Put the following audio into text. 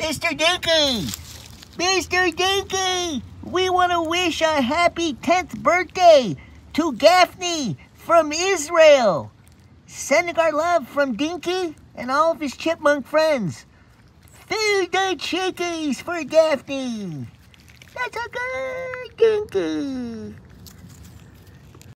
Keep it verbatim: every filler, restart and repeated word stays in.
Mister Dinky! Mister Dinky! We want to wish a happy tenth birthday to Gafni from Israel. Sending our love from Dinky and all of his chipmunk friends. Feed the chickies for Gafni. That's a good Dinky.